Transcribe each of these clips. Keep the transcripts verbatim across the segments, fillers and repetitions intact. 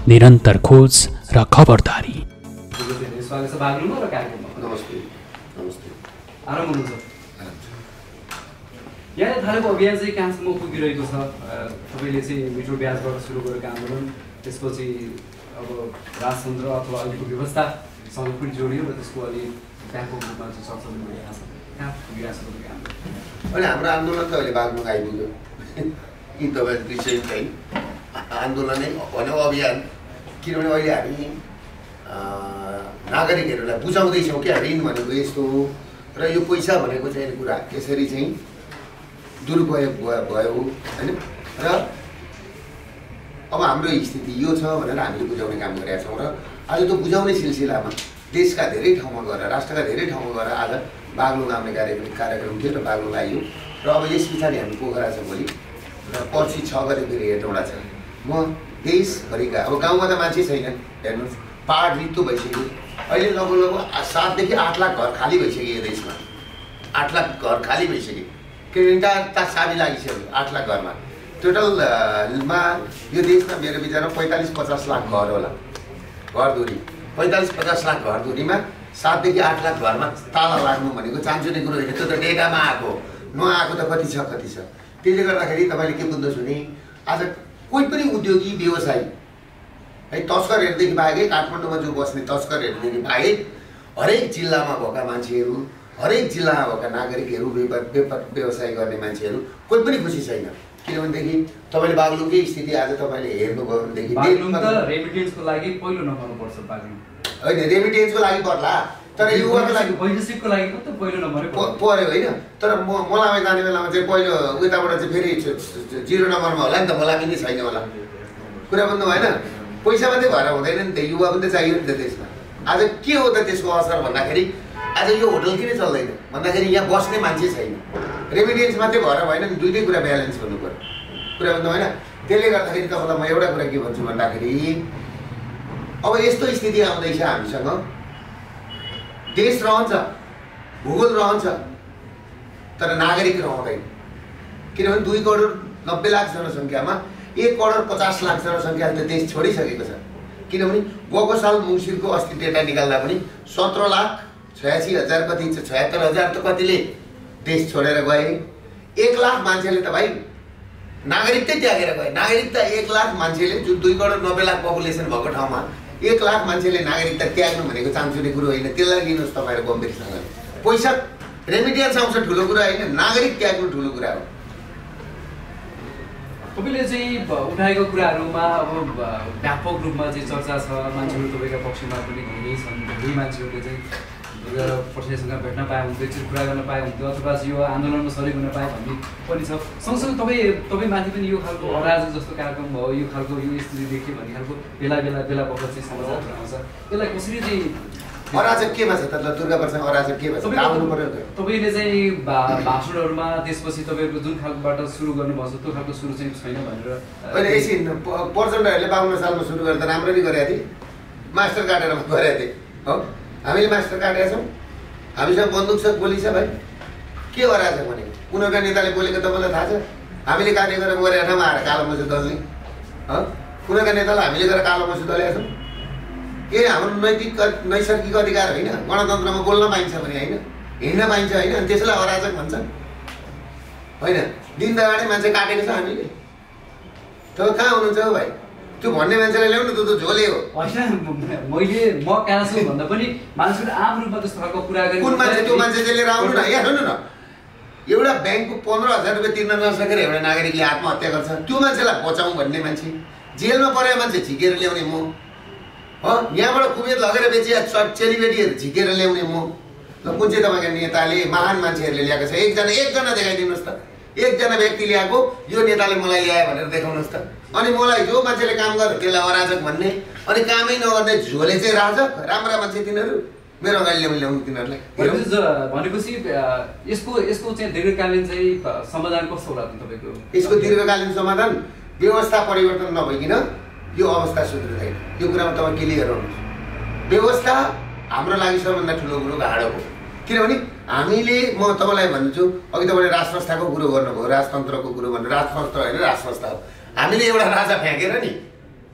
निरन्तर खोज र खबरदारी। स्वागत छ बागलुङमा र कार्यक्रममा। नमस्ते नमस्ते आराम हुनुहुन्छ? यहाँ थालेको अभियान चाहिँ कहाँसम्म पुगिरहेको छ? तपाईँले चाहिँ मिठो ब्याजबाट सुरु गरेको आन्दोलन त्यसपछि अब राजतन्त्र अथवा अहिलेको व्यवस्थासँग पनि जोडियो र त्यसको अलि व्यापक रूपमा चाहिँ चर्चा पनि भइरहेको छ। कहाँ पुगिरहेको छ तपाईँको आन्दोलन? अहिले हाम्रो आन्दोलन त अहिले बागलुङ आइपुग्यो कि तपाईँको विषय चाहिँ आन्दोलनै भनेको अभियान। किनभने अहिले हामी नागरिकहरूलाई बुझाउँदैछौँ क्या ऋण भनेको यस्तो हो र यो पैसा भनेको चाहिँ कुरा यसरी चाहिँ दुरुपयोग भयो होइन र अब हाम्रो स्थिति यो छ भनेर हामीले बुझाउने काम गरेका छौँ र आज त्यो बुझाउने सिलसिलामा देशका धेरै ठाउँमा गएर राष्ट्रका धेरै ठाउँमा गएर आज बागलुङ आउने कार्यक्रम कार्यक्रम थियो र बागलुङ आइयो र अब यस पछाडि हामी पोखरा छ भोलि र पर्सि छ गते फेरि हेटौँडा छ। म देशभरिका अब गाउँमा त मान्छे छैन हेर्नुहोस्, पाहाड रित्तो भइसक्यो। अहिले लगभग लगभग सातदेखि आठ लाख घर खाली भइसक्यो यो देशमा, आठ लाख घर खाली भइसक्यो किनभने ता चाबी लागिसक्यो आठ लाख घरमा। टोटलमा यो देशमा मेरो विचारमा पैँतालिस पचास लाख घर होला, घरधुरी पैँतालिस पचास लाख घरधुरीमा सातदेखि आठ लाख घरमा ताला लाग्नु भनेको चान्चुने कुरो होइन। त्यो त डेटामा आएको, नआएको त कति छ कति छ। त्यसले गर्दाखेरि तपाईँले के बुझ्नुहोस् भने आज कोही पनि उद्योगी व्यवसायी है तस्करहरूदेखि बाहेक, काठमाडौँमा जो बस्ने तस्करहरूदेखि बाहेक हरेक जिल्लामा भएका मान्छेहरू, हरेक जिल्लामा भएका नागरिकहरू, व्यापार व्यापार व्यवसाय गर्ने मान्छेहरू कोही पनि खुसी छैन। किनभनेदेखि तपाईँले बागलुङकै स्थिति आज तपाईँले हेर्नुभयो भनेदेखि रेमिटेन्सको लागि पहिलो नम्बरमा पर्छ बागलुङ। होइन, रेमिटेन्सको लागि पर्ला तर युवाको लागि वैदेशिकको लागि त पहिलो नम्बरै पर्यो होइन। तर म मलाई जाने बेलामा चाहिँ पहिलो उताबाट चाहिँ फेरि जिरो नम्बरमा होला नि त, मलाई पनि छैन होला। कुरा बुझ्नु भएन? पैसा मात्रै भएर हुँदैन नि त, युवा पनि त चाहियो नि त देशमा। आज के हो त त्यसको असर भन्दाखेरि आज यो होटल किन चल्दैन भन्दाखेरि यहाँ बस्ने मान्छे छैन। रेमिटेन्स मात्रै भएर भएन नि, दुइटै कुरा ब्यालेन्स हुनु पर्यो। कुरा बुझ्नु भएन? त्यसले गर्दाखेरि तपाईँलाई म एउटा कुरा के भन्छु भन्दाखेरि अब यस्तो स्थिति आउँदैछ हामीसँग, देश रहन्छ, भूगोल रहन्छ तर नागरिक रहँदैन। किनभने दुई करोड नब्बे लाख जनसङ्ख्यामा एक करोड पचास लाख जनसङ्ख्याले त देश छोडिसकेको छ। किनभने गएको साल मङ्सिरको अस्ति डेटा निकाल्दा पनि सत्र लाख छयासी हजार कति छयत्तर हजार त कतिले देश छोडेर गए। एक लाख मान्छेले त भाइ नागरिकतै त्यागेर गए। नागरिकता एक लाख मान्छेले जुन दुई करोड नब्बे लाख पपुलेसन भएको ठाउँमा एक लाख मान्छेले नागरिकता त्याग्नु भनेको चान्चुने कुरो होइन। त्यसलाई लिनुहोस् तपाईँहरू गम्भीरसँग। पैसा रेमिटेन्स आउँछ ठुलो कुरा होइन, नागरिक त्याग्नु ठुलो कुरा हो। तपाईँले चाहिँ उठाएको कुराहरूमा अब व्यापक रूपमा चाहिँ चर्चा छ, मान्छेहरू तपाईँका पक्षमा पनि धेरै छन्। धेरै मान्छेहरूले चाहिँ गएर प्रशासनसँग भेट्न पाए हुन्थ्यो, एकचोटि कुरा गर्न पाए हुन्थ्यो, अथवा यो आन्दोलनमा सरिक हुन पाए भन्ने पनि छ। सँगसँगै तपाईँ तपाईँमाथि पनि यो खालको अराजक जस्तो कार्यक्रम भयो, यो खालको यो स्थिति देखियो भन्ने खालको बेला बेला बेला बखत चाहिँ समाचारहरू आउँछ। यसलाई कसरी चाहिँ अराजक केमा छ त? दुर्गा प्रसाद अराजक केमा छ? आउनु पर्यो। तपाईँले चाहिँ भाषणहरूमा त्यसपछि तपाईँहरूको जुन खालकोबाट सुरु गर्नुभएको छ त्यो खालको सुरु चाहिँ छैन भनेर अहिले एकछिन प्रचण्डहरूले बाउन्न सालमा सुरु गरेर त राम्ररी गरेका थिए, मास्टर काटेर गरेका थिए हो। हामीले मास्टर काटेका छौँ, हामीसँग बन्दुक छ, गोली छ भाइ। के अराजक भनेको? उनीहरूका नेताले बोलेको तपाईँलाई थाहा छ? हामीले कार्य गरेर गएर ठाउँमा आएर कालो मसु दल्ने हो। उनीहरूका नेतालाई हामीले गएर कालो मसु दलेका छौँ। के हाम्रो नैतिक नैसर्गिक अधिकार होइन? गणतन्त्रमा बोल्न पाइन्छ भने होइन, हिँड्न पाइन्छ होइन, अनि त्यसलाई अराजक भन्छन् होइन। दिन दगाडै मान्छे काटेको छ हामीले। तपाईँ कहाँ हुनुहुन्छ हौ भाइ? त्यो भन्ने मान्छेलाई ल्याउनु त, त्यो झोले हो होइन। मैले म कहाँ छु भन्दा पनि मान्छेले आम रूपमा त्यस्तो खालको कुरा गरे। कुन मान्छे? त्यो मान्छे चाहिँ लिएर आउनु न। यहाँ सुन्नु न, एउटा ब्याङ्कको पन्ध्र हजार रुपियाँ तिर्न नसकेर एउटा नागरिकले आत्महत्या गर्छ, त्यो मान्छेलाई बचाउँ भन्ने मान्छे, जेलमा परेको मान्छे झिकेर ल्याउने म हो, यहाँबाट कुबेर लगेर बेचिया चेलीबेटीहरू झिकेर ल्याउने म। ल कुन चाहिँ तपाईँको नेताले, महान मान्छेहरूले ल्याएको छ? एकजना एकजना देखाइदिनुहोस् त, एकजना व्यक्ति ल्याएको यो नेताले मलाई ल्यायो भनेर देखाउनुहोस् त। अनि मलाई जो मान्छेले काम गर्छ त्यसलाई अराजक भन्ने, अनि कामै नगर्ने झोले चाहिँ राजक। राम्रा मान्छे तिनीहरू, मेरो अगाडि ल्याउनु ल्याउनु तिनीहरूलाई। भनेपछि यसको यसको चाहिँ दीर्घकालीन चाहिँ समाधान कस्तो होला तपाईँको? यसको दीर्घकालीन समाधान व्यवस्था परिवर्तन नभइकन यो अवस्था सुध्रिँदैन। यो कुरामा तपाईँ क्लियर हुनुहोस्। व्यवस्था हाम्रो लागि सबभन्दा ठुलो कुरो गाडो हो। किनभने हामीले, म तपाईँलाई भन्छु, अघि तपाईँले राज संस्थाको कुरो गर्नुभयो, राजतन्त्रको कुरो भन्नु, राज संस्था होइन राज संस्था हो। हामीले एउटा राजा फ्याँकेर नि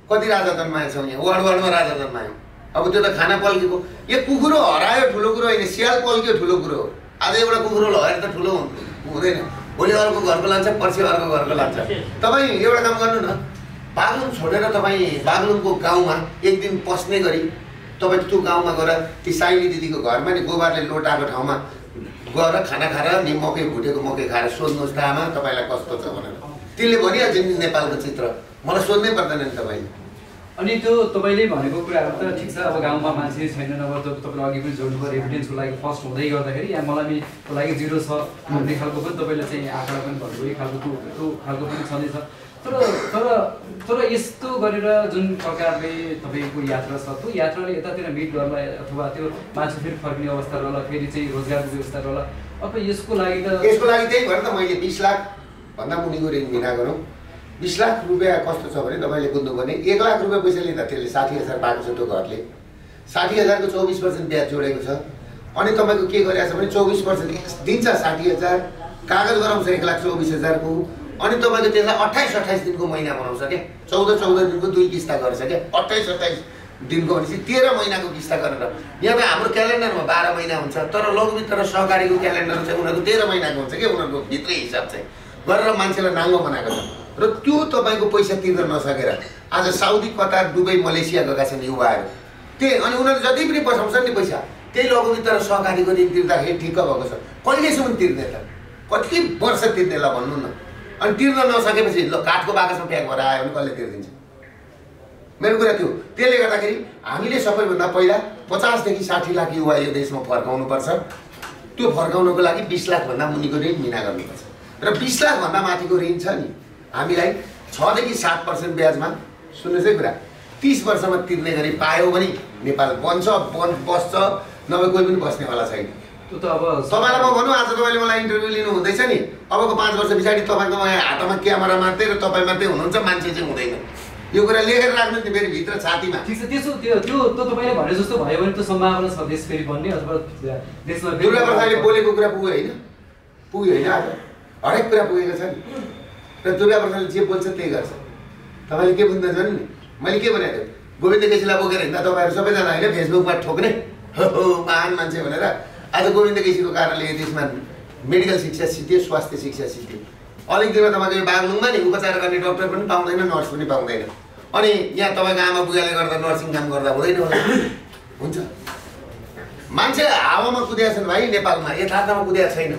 कति राजा जन्माएका छौँ यहाँ, वार्ड वार्डमा राजा जन्मायौँ। अब त्यो त खाना पल्केको, यो कुकुरो हरायो ठुलो कुरो होइन, स्याल पल्क्यो ठुलो कुरो हो। आज एउटा कुकुरो हराएर त ठुलो हुँदैन, भोलि अर्को घरको लान्छ, पर्सि अर्को घरको लान्छ। तपाईँ एउटा काम गर्नु न, बागलुङ छोडेर तपाईँ बागलुङको गाउँमा एक दिन पस्ने गरी तपाईँ त्यो गाउँमा गएर ती साइली दिदीको घरमा नि गोबरले लोटाएको ठाउँमा गएर खाना खाएर नि मकै भुटेको मकै खाएर सोध्नुहोस् त आमा तपाईँलाई कस्तो छ भनेर, त्यसले भनिहाल्छ नि नेपालको चित्र। मलाई सोध्नै पर्दैन नि तपाईँले। अनि त्यो तपाईँले भनेको कुराहरू त ठिक छ, अब गाउँमा मान्छे छैनन्, अब तपाईँले अघि पनि जोड्नु पर्यो एभिडेन्सको लागि फर्स्ट हुँदै गर्दाखेरि यहाँ मलामीको लागि जिरो छ भन्ने खालको पनि तपाईँले चाहिँ आँकडा पनि भन्नुभयो, यो खालको त्यो त्यो खालको पनि छँदैछ। तर तर तर यस्तो गरेर जुन प्रकारले तपाईँको यात्रा छ त्यो यात्राले यतातिर मिट गर्ला अथवा त्यो मान्छे फेरि फर्किने अवस्था रहला, फेरि चाहिँ रोजगारको व्यवस्था रहला, अब यसको लागि त यसको लागि त्यही भएर त मैले बिस लाख भन्दा मुनिको ऋण बिना गरौँ। बिस लाख रुपियाँ कस्तो छ भने तपाईँले बुझ्नुपर्ने, एक लाख रुपियाँ पैसा लिँदा त्यसले साठी हजार पाएको छ त्यो घरले, साठी हजारको चौबिस पर्सेन्ट ब्याज जोडेको छ। अनि तपाईँको के गरेको छ भने चौबिस पर्सेन्ट दिन्छ साठी हजार, कागज गराउँछ एक लाख चौबिस हजारको, अनि तपाईँको त्यसलाई अट्ठाइस अट्ठाइस दिनको महिना बनाउँछ क्या, चौध चौध दिनको दुई किस्ता गर्छ क्या, अट्ठाइस अट्ठाइस दिनको भनेपछि तेह्र महिनाको किस्ता गरेर। यहाँ त हाम्रो क्यालेन्डरमा बाह्र महिना हुन्छ, तर लघुवित्त र सहकारीको क्यालेन्डर चाहिँ उनीहरूको तेह्र महिनाको हुन्छ क्या, उनीहरूको भित्रै हिसाब चाहिँ गरेर मान्छेलाई नाङ्गो बनाएको छ। र त्यो तपाईँको पैसा तिर्न नसकेर आज साउदी, कतार, दुबई, मलेसिया गएका छन् युवाहरू। त्यही अनि उनीहरू जति पनि बसाउँछन् नि पैसा, त्यही लघुवित्त र सहकारीको ऋण तिर्दाखेरि ठिक्क भएको छ। कहिलेसम्म तिर्ने त, कति वर्ष तिर्ने ल भन्नु न। अनि तिर्न नसकेपछि ल काठको बाकसमा प्याक भएर आयो भने कसले तिर्दिन्छ? मेरो कुरा त्यो। त्यसले गर्दाखेरि हामीले सबैभन्दा पहिला पचासदेखि साठी लाख युवा यो देशमा फर्काउनुपर्छ। त्यो फर्काउनको लागि बिस लाखभन्दा मुनिको ऋण बिना गर्नुपर्छ। र बिस लाखभन्दा माथिको ऋण छ नि हामीलाई छदेखि सात पर्सेन्ट ब्याजमा, सुन्नुहोस् है कुरा, तिस वर्षमा तिर्ने गरी पायो भने नेपाल बन्छ, बन बस्छ, नभए कोही पनि बस्नेवाला छैन। त्यो त अब तपाईँलाई म भनौँ, आज तपाईँले मलाई इन्टरभ्यू लिनु हुँदैछ नि, अबको पाँच वर्ष पछाडि तपाईँको हातमा क्यामेरा मात्रै र तपाईँ मात्रै हुनुहुन्छ, मान्छे चाहिँ हुँदैन। यो कुरा लेखेर राख्नु नि मेरो भित्र छातीमा। ठिक छ, त्यसो त्यो त्यो त तपाईँले भने जस्तो भयो भने त सम्भावना छ देश फेरि बन्ने अथवा देशमा दुर्गा प्रसादले बोलेको कुरा पुग्यो होइन, पुग्यो होइन, आज हरेक कुरा पुगेको छ नि। र दुर्गा प्रसादले जे बोल्छ त्यही गर्छ। तपाईँले के बुझ्दैछ नि, मैले के भनेको थिएँ, गोविन्द केसीलाई बोकेर हिँड्दा तपाईँहरू सबैजना होइन फेसबुकमा ठोक्ने हो हो महान मान्छे भनेर। आज गोविन्द केसीको कारणले यो देशमा मेडिकल शिक्षा सिद्धियो, स्वास्थ्य शिक्षा सिद्धियो। अलिक दिनमा तपाईँको यो बागलुङमा नि उपचार गर्ने डक्टर पनि पाउँदैन, नर्स पनि पाउँदैन। अनि यहाँ तपाईँको आमा बुवाले गर्दा नर्सिङ काम गर्दा हुँदैन होला, हुन्छ। मान्छे हावामा कुदेका छन् भाइ, नेपालमा यथार्थमा कुदेका छैन।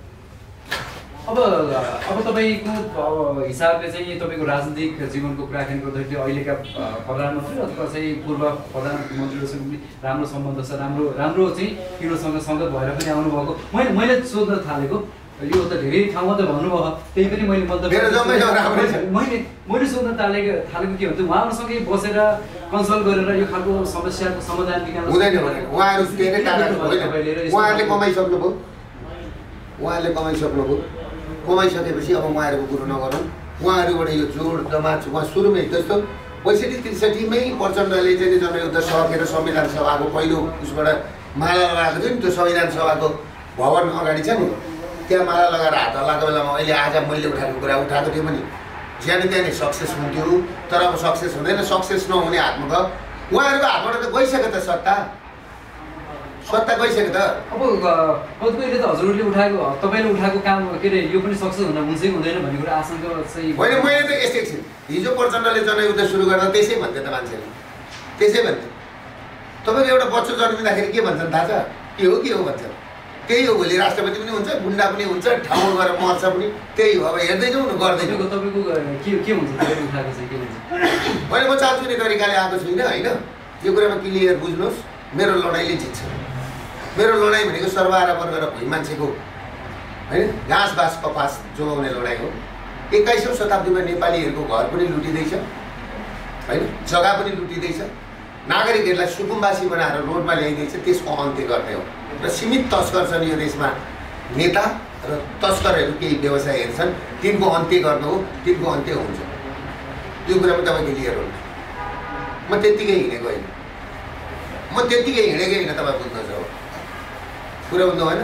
अब अब तपाईँको हिसाबले चाहिँ तपाईँको राजनीतिक जीवनको कुराकानी गर्दाखेरि अहिलेका प्रधानमन्त्री अथवा चाहिँ पूर्व प्रधानमन्त्रीहरूसँग पनि राम्रो सम्बन्ध छ, राम्रो राम्रो चाहिँ तिनीहरूसँग सङ्गत भएर पनि आउनुभएको। मैले मैले सोध्न थालेको, यो त धेरै ठाउँमा त भन्नुभयो, त्यही पनि मैले मैले मैले सोध्न थालेको थालेको के भन्छ, उहाँहरूसँगै बसेर कन्सल्ट गरेर यो खालको समस्याको समाधान निकाल्नु हुँदैन भने उहाँहरू उहाँहरूले कमाइसक्नुभयो, उहाँहरूले कमाइसक्नुभयो। कमाइसकेपछि अब उहाँहरूको कुरो नगरौँ, उहाँहरूबाट यो जोड जमात उहाँ सुरुमै जस्तो पैँसठी त्रिसठीमै प्रचण्डले चाहिँ जनयुद्ध सकेर संविधान सभाको पहिलो उसबाट माला लगाएको थियो नि, त्यो संविधान सभाको भवन अगाडि छ नि, त्यहाँ माला लगाएर हात हल्लाएको बेलामा अहिले आज मैले उठाएको कुरा उठाएको थियो भने ज्यान त्यहाँ नि सक्सेस हुन्थ्यो। तर अब सक्सेस हुँदैन, सक्सेस नहुने हातमा त उहाँहरूको हातबाट त गइसक्यो त सत्ता, सत्ता गइसक्यो त। अब कतिपयले त हजुरहरूले उठाएको तपाईँले उठाएको काम के अरे यो पनि सक्सेस हुन हुन्छ कि हुँदैन भन्ने कुरा आशंका चाहिँ होइन। मैले त यस्तै छु, हिजो प्रचण्डले जनयुद्ध सुरु गर्दा त्यसै भन्थ्यो त मान्छेले, त्यसै भन्थ्यो। तपाईँको एउटा बच्चो जन्मिँदाखेरि के भन्छन् थाहा छ, के हो के हो भन्छ, त्यही हो। भोलि राष्ट्रपति पनि हुन्छ, गुन्डा पनि हुन्छ, ठाउँमा गएर मर्छ पनि त्यही हो। अब हेर्दै जाउँ न, गर्दै जाउँ। तपाईँको के के हुन्छ उठाएको चाहिँ के हुन्छ? मैले म चाल्चुने तरिकाले आएको छुइनँ होइन, यो कुरामा क्लियर बुझ्नुहोस्। मेरो लडाइँले जित्छ। मेरो लडाइँ भनेको सर्वहारा वर्ग र भुइँ मान्छेको होइन घाँस बाँस कपास जोगाउने लडाइँ हो। एक्काइसौँ शताब्दीमा नेपालीहरूको घर पनि लुटिँदैछ होइन, जग्गा पनि लुटिँदैछ, नागरिकहरूलाई सुकुम्बासी बनाएर रोडमा ल्याइँदैछ। त्यसको अन्त्य गर्ने हो। र सीमित तस्कर छन् यो देशमा नेता र तस्करहरू केही व्यवसायहरू छन्, तिनको अन्त्य गर्नु हो, तिनको अन्त्य हुन्छ। यो कुरामा तपाईँ क्लियर हुन्छ। म त्यत्तिकै हिँडेको होइन, म त्यत्तिकै हिँडेकै होइन, तपाईँ बुझ्नुहोस्। अब कुरा बुझ्नु भएन।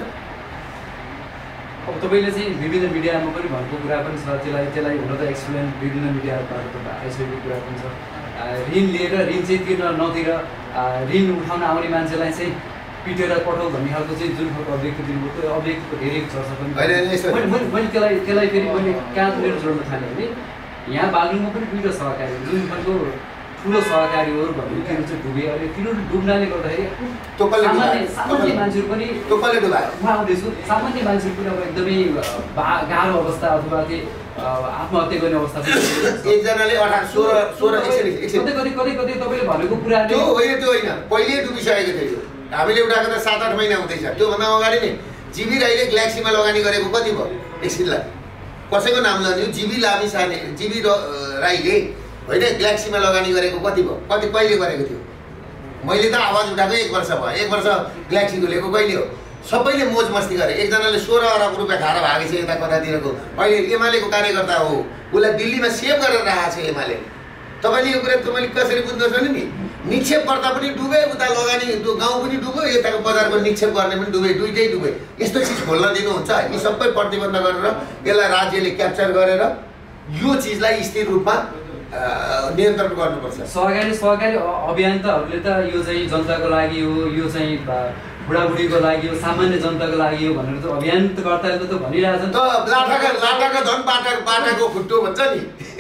अब तपाईँले चाहिँ विभिन्न मिडियामा पनि भनेको कुरा पनि छ, त्यसलाई त्यसलाई हुन त एक्सप्लेन विभिन्न मिडियाबाट आइसकेको कुरा पनि छ। ऋण लिएर ऋण चाहिँ तिर्न नतिर ऋण उठाउन आउने मान्छेलाई चाहिँ पिटेर पठाऊ भन्ने खालको चाहिँ जुन खालको अभिव्यक्ति दिनुभयो त्यो अभिव्यक्तिको धेरै चर्चा पनि मैले मैले त्यसलाई त्यसलाई फेरि मैले कहाँनिर जोड्न थालेँ भने यहाँ बागलुङमा पनि दुईवटा सहकारी जुन खालको ठुलो सहकारी हो भने तिनीहरू चाहिँ डुबे अहिले तिनीहरू डुब्नाले गर्दाखेरि सामान्य सामान्य मान्छेहरू पनि म आउँदैछु सामान्य मान्छेहरू पनि अब एकदमै गाह्रो अवस्था अथवा चाहिँ आत्महत्या गर्ने अवस्था एकजनाले अठार सोह्र सोह्र कतै कतै कतै कतै तपाईँले भनेको कुरा त्यो होइन त्यो होइन पहिले डुबिसकेको थियो हामीले उठाएको त सात आठ महिना हुँदैछ त्योभन्दा अगाडि नै जिबी राईले ग्यालेक्सीमा लगानी गरेको कति भयो एकछिनलाई कसैको नाम लियो जिबी लामी साने जिबी राईले होइन ग्यालेक्सीमा लगानी गरेको कति भयो कति कहिले गरेको थियो मैले त आवाज उठाएको एक वर्ष भयो एक वर्ष ग्यालेक्सीको लिएको कहिले हो सबैले मोज मस्ती गरे एकजनाले सोह्र अरब रुपियाँ खाएर भागेको छ यता कतातिरको अहिले एमालेको कार्यकर्ता हो उसलाई दिल्लीमा सेभ गरेर राखेको छ एमाले तपाईँले यो कुरा तपाईँले कसरी बुझ्नुहोस् भने नि निक्षेपकर्ता पनि डुबे उता लगानी गाउँ पनि डुब्यो यताको बजारको निक्षेप गर्ने पनि डुबे दुइटै डुबे यस्तो चिज खोल्न दिनुहुन्छ यी सबै प्रतिबन्ध गरेर यसलाई राज्यले क्याप्चर गरेर यो चिजलाई स्थिर रूपमा नियन्त्रण गर्नुपर्छ सहकारी सहकारी अभियन्ताहरूले त यो चाहिँ जनताको लागि हो यो चाहिँ बुढाबुढीको लागि हो सामान्य जनताको लागि हो भनेर त अभियन्तकर्ताले त भनिरहेछन् त लाटाका लाटाका धन बाटा बाटाको खुट्टो भन्छ नि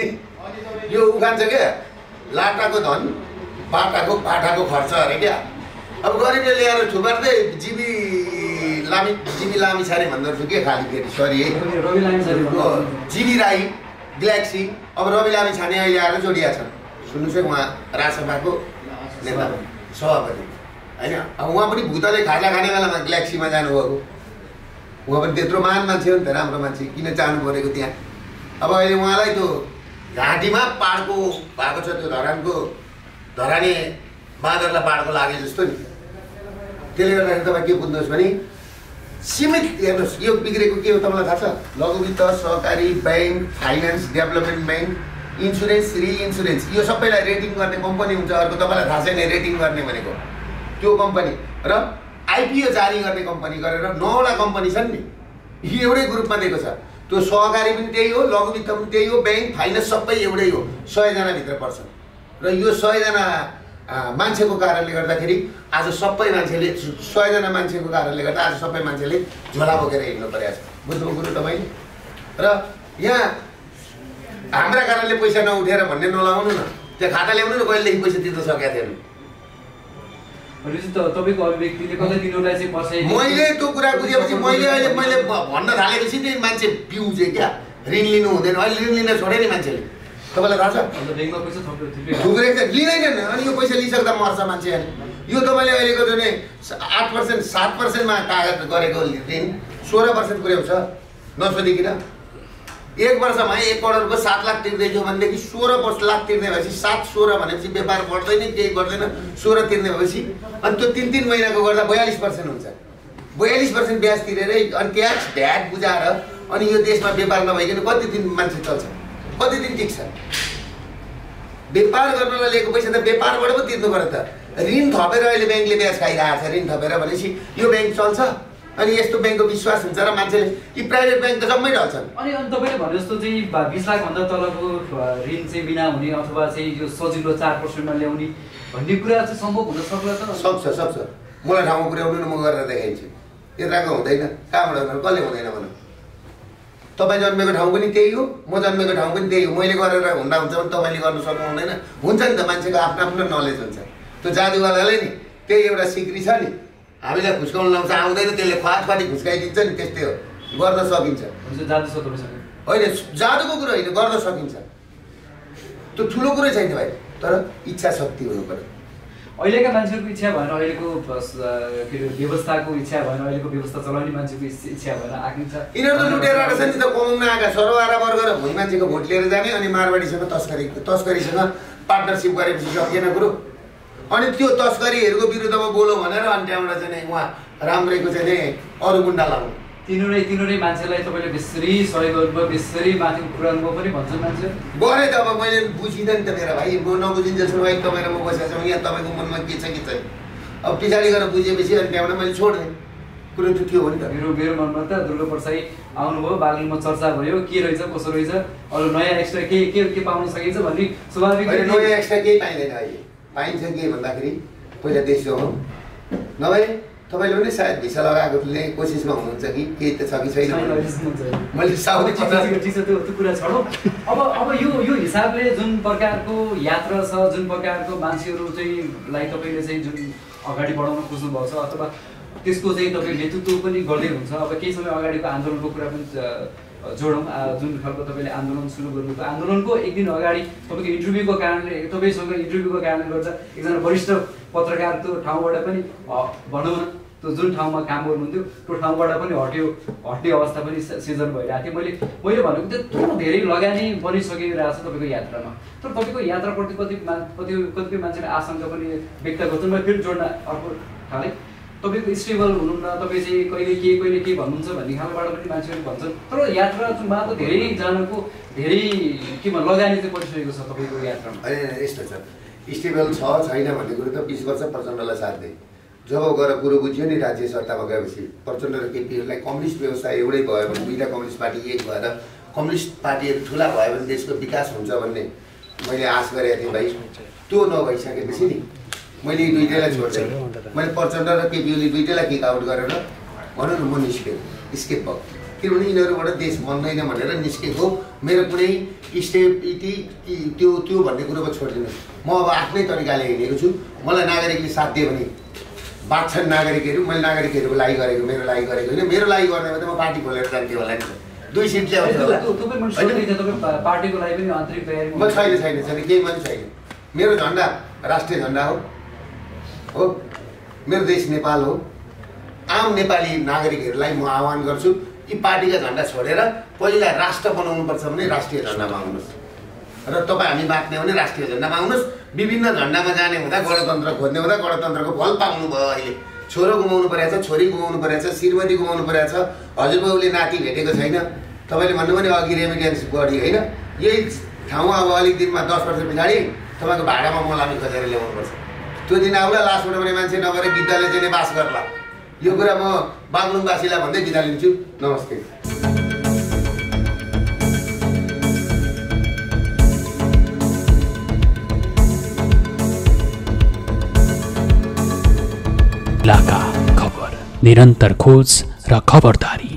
यो उखान्छ क्या लाटाको धन बाटाको बाटाको खर्च अरे क्या अब गरिबले ल्याएर थुपार्दै जिबी लामी जिबी लामी छारे भन्दो रहेछु के खालि फेरि सरी है रवि लामी छारे जिबी राई ग्यालेक्सी अब रवि लामी छाने अहिले आएर जोडिया छन् सुन्नुहोस् है उहाँ राजसभाको नेता सभापति होइन अब उहाँ पनि भुतले खाजा खाने बेलामा ग्यालेक्सीमा जानुभएको उहाँ पनि त्यत्रो महान मान्छे हो नि त राम्रो मान्छे किन जानु परेको त्यहाँ अब अहिले उहाँलाई त्यो घाँटीमा पाडको भएको छ त्यो धरानको धराने बाँदरलाई पाडको लागे जस्तो नि त्यसले गर्दाखेरि तपाईँ के बुझ्नुहोस् भने सीमित हेर्नुहोस् यो बिग्रेको के हो तपाईँलाई थाहा छ लघु वित्त सहकारी bank finance development bank insurance reinsurance यो सबैलाई रेटिङ गर्ने कम्पनी हुन्छ अर्को तपाईँलाई थाहा छैन रेटिङ गर्ने भनेको त्यो कम्पनी र आइपिओ जारी गर्ने कम्पनी गरेर नौवटा कम्पनी छन् नि यी एउटै ग्रुपमा दिएको छ त्यो सहकारी पनि त्यही हो लघु वित्त पनि त्यही हो ब्याङ्क फाइनेन्स सबै एउटै हो सयजनाभित्र पर्छ र यो सयजना मान्छेको कारणले गर्दाखेरि आज सबै मान्छेले सयजना मान्छेको कारणले गर्दा आज सबै मान्छेले झोला बोकेर हिँड्नु परेको छ बुझ्नुभयो कुरो तपाईँले र यहाँ हाम्रा कारणले पैसा नउठेर भन्ने नलाउनु न त्यो खाता ल्याउनु न कहिलेदेखि पैसा तिर्न सकेका थिएन तपाईँको अभिव्यक्तिले कतै तिनीहरूलाई चाहिँ बसाइ मैले त्यो कुरा बुझेपछि मैले अहिले मैले भन्न थालेपछि त्यही मान्छे पिउँछ क्या ऋण लिनु हुँदैन अहिले ऋण लिन छोडे नि मान्छेले तपाईँलाई थाहा छ थुप्रै लिँदैन अनि यो पैसा लिइसक्दा मर्छ मान्छे अनि यो तपाईँले अहिलेको जुन आठ पर्सेन्ट सात पर्सेन्टमा कागज गरेको ऋण सोह्र पर्सेन्ट पुर्याउँछ नसोधिकन एक वर्षमा एक करोडको सात लाख तिर्दैथ्यो भनेदेखि सोह्र वर्ष लाख तिर्ने भएपछि सात सोह्र भनेपछि व्यापार बढ्दैन केही बढ्दैन सोह्र तिर्ने भएपछि अनि त्यो तिन तिन महिनाको गर्दा बयालिस पर्सेन्ट हुन्छ बयालिस पर्सेन्ट ब्याज तिरेरै अनि ट्याक्स भ्याट बुझाएर अनि यो देशमा व्यापार नभइकन कति दिन मान्छे चल्छ कति दिन टिक्छ व्यापार गर्नलाई लिएको पैसा त व्यापारबाट पो तिर्नु पर्यो त ऋण थपेर अहिले ब्याङ्कले ब्याज खाइरहेको छ ऋण थपेर भनेपछि यो ब्याङ्क चल्छ अनि यस्तो ब्याङ्कको विश्वास हुन्छ र मान्छेले यी प्राइभेट ब्याङ्क त जम्मै ढल्छन् अनि अनि तपाईँले भने जस्तो चाहिँ बिस लाखभन्दा तलको ऋण चाहिँ बिना हुने अथवा चाहिँ यो सजिलो चार पर्सेन्टमा ल्याउने भन्ने कुरा चाहिँ सम्भव हुन सक्ला त सक्छ सक्छ मलाई ठाउँमा पुर्याउनु न म गरेर देखाइन्छु यताको हुँदैन कहाँबाट हुँदैन कसले हुँदैन भनौँ तपाईँ जन्मेको ठाउँ पनि त्यही हो म जन्मेको ठाउँ पनि त्यही हो मैले गरेर हुँदा हुन्छ भने तपाईँले गर्नु सक्नु हुँदैन हुन्छ नि त मान्छेको आफ्नो आफ्नो नलेज हुन्छ त्यो जादुवालाले नि त्यही एउटा सिक्री छ नि हामीलाई खुस्काउनु लाउँछ आउँदैन त्यसले फाटफाटी खुस्काइदिन्छ नि त्यस्तै हो गर्न सकिन्छ होइन जादुको कुरो होइन गर्न सकिन्छ त्यो ठुलो कुरै छैन भाइ तर इच्छा शक्ति हुनु पर्यो अहिलेका मान्छेहरूको इच्छा भएन अहिलेको के अरे व्यवस्थाको इच्छा भएन अहिलेको व्यवस्था चलाउने मान्छेको इच्छा भएर आकिन्छ यिनीहरू त लुटेर आएको छ नि त कमाउन आएका सरवारा वर्ग र भुइँ मान्छेको भोट लिएर जाने अनि मारवाडीसँग तस्करी तस्करीसँग पार्टनरसिप गरेपछि सकिएन कुरो अनि त्यो तस्करीहरूको विरुद्धमा बोलो भनेर अनि त्यहाँबाट चाहिँ उहाँ राम्रैको चाहिँ अरू गुन्डा लाउनु तिनीहरू तिनीहरू मान्छेलाई तपाईँले बेसरी सहयोग गर्नुभयो बेसरी माथि पुऱ्याउनुभयो पनि भन्छ मान्छे गरे त अब मैले बुझिनँ नि त मेरो भाइ म नबुझिन्जेलसम्म अहिले तपाईँ र म बसेको छौँ यहाँ तपाईँको मनमा के छ के छैन अब पछाडि गएर बुझेपछि अनि त्यहाँबाट मैले छोडिदिएँ कुरो त थियो हो नि त। मेरो मेरो मनमा त दुर्गा प्रसाई आउनुभयो, बागलुङमा चर्चा भयो, के रहेछ कसो रहेछ, अरू नयाँ एक्स्ट्रा के के के पाउन सकिन्छ भन्ने स्वाभाविक। नयाँ एक्स्ट्रा केही पाइँदैन अहिले। पाइन्छ के भन्दाखेरि पहिला देश हो नभए तपाईँले पनि सायद भिसा लगाएकोले कोसिसमा हुनुहुन्छ कि केही त छ कि छैन मैले साउथ त्यो कुरा छोडौँ। अब अब यो यो हिसाबले जुन प्रकारको यात्रा छ, जुन प्रकारको मान्छेहरू चाहिँ लाई तपाईँले चाहिँ जुन अगाडि बढाउन खोज्नु भएको छ अथवा त्यसको चाहिँ तपाईँ नेतृत्व पनि गर्दै हुन्छ। अब केही समय अगाडिको आन्दोलनको कुरा पनि जोडौँ। जुन खालको तपाईँले आन्दोलन सुरु गर्नुभयो, आन्दोलनको एक दिन अगाडि तपाईँको इन्टरभ्यूको कारणले तपाईँसँग इन्टरभ्यूको कारणले गर्दा एकजना वरिष्ठ पत्रकार त्यो ठाउँबाट पनि भनौँ न त्यो जुन ठाउँमा काम गर्नुहुन्थ्यो त्यो ठाउँबाट पनि हट्यो हट्ने अवस्था पनि सिर्जना भइरहेको थियो। मैले मैले भनेको त्यत्रो धेरै लगानी बनिसकिरहेको छ तपाईँको यात्रामा, तर तपाईँको यात्राप्रति कति कति कतिपय मान्छेले आशंका पनि व्यक्त गर्छन्। मैले फेरि जोड्न अर्को थालेँ, तपाईँको स्टेबल हुनुहुन्न, तपाईँ चाहिँ कहिले के कहिले के भन्नुहुन्छ भन्ने खालबाट पनि मान्छेहरू भन्छन्। तर यात्रामा त धेरैजनाको धेरै के भन्छ लगानी चाहिँ परिसकेको छ तपाईँको यात्रामा। होइन यस्तो छ, स्टेबल छ छैन भन्ने कुरो त बिस वर्ष प्रचण्डलाई साथ दिए। जब गएर कुरो बुझ्यो नि राज्य सत्तामा गएपछि प्रचण्ड र केपीहरूलाई कम्युनिस्ट व्यवस्था एउटै भयो भने, दुईवटा कम्युनिस्ट पार्टी एक भएर कम्युनिस्ट पार्टीहरू ठुला भयो भने देशको विकास हुन्छ भन्ने मैले आश गरेको थिएँ भाइ। त्यो नभइसकेपछि नि मैले यी दुइटैलाई छोड्छेँ। मैले प्रचण्ड र केपीओली दुइटैलाई किक आउट गरेर भनौँ न म निस्केँ, स्केप भएको। किनभने यिनीहरूबाट देश बन्दैन भनेर निस्केको मेरो कुनै स्टेबिलिटी त्यो त्यो भन्ने कुरोमा छोडिदिनुहोस्। म अब आफ्नै तरिकाले हिँडेको छु। मलाई नागरिकले साथ दियो भने बाँच्छन् नागरिकहरू, मैले नागरिकहरूको लागि गरेको, मेरो लागि गरेको होइन। मेरो लागि गर्ने भने त म पार्टी खोलेर जान्थेँ होला नि। दुई सिट ल्याउँछ होला। पार्टीको लागि पनि आन्तरिक तयारी म छैन छैन छैन केही पनि छैन। मेरो झन्डा राष्ट्रिय झन्डा हो हो मेरो देश नेपाल हो। आम नेपाली नागरिकहरूलाई म आह्वान गर्छु कि पार्टीका झन्डा छोडेर पहिला राष्ट्र बनाउनुपर्छ भने राष्ट्रिय झन्डामा आउनुहोस् र तपाईँ हामी बाँच्ने भने राष्ट्रिय झन्डामा आउनुहोस्। विभिन्न झन्डामा जाने हुँदा गणतन्त्र खोज्ने हुँदा गणतन्त्रको फल पाउनु भयो। अहिले छोरो गुमाउनु परेको छ, छोरी गुमाउनु परेको छ, श्रीमती गुमाउनु परेको छ, हजुरबाउले नाति भेटेको छैन। तपाईँले भन्नु भने अघि रेमिटेन्स बढी होइन, यही ठाउँमा अब अलिक दिनमा दस वर्ष पछाडि तपाईँको भाडामा मलामी खोजेर ल्याउनुपर्छ। त्यो दिन आउला लास उठाउने मान्छे नगरे गिद्धाले चाहिँ बास गर्ला। यो कुरा म बागलुङवासीलाई भन्दै बिदा लिन्छु। नमस्ते। इलाका खबर, निरन्तर खोज र खबरदारी।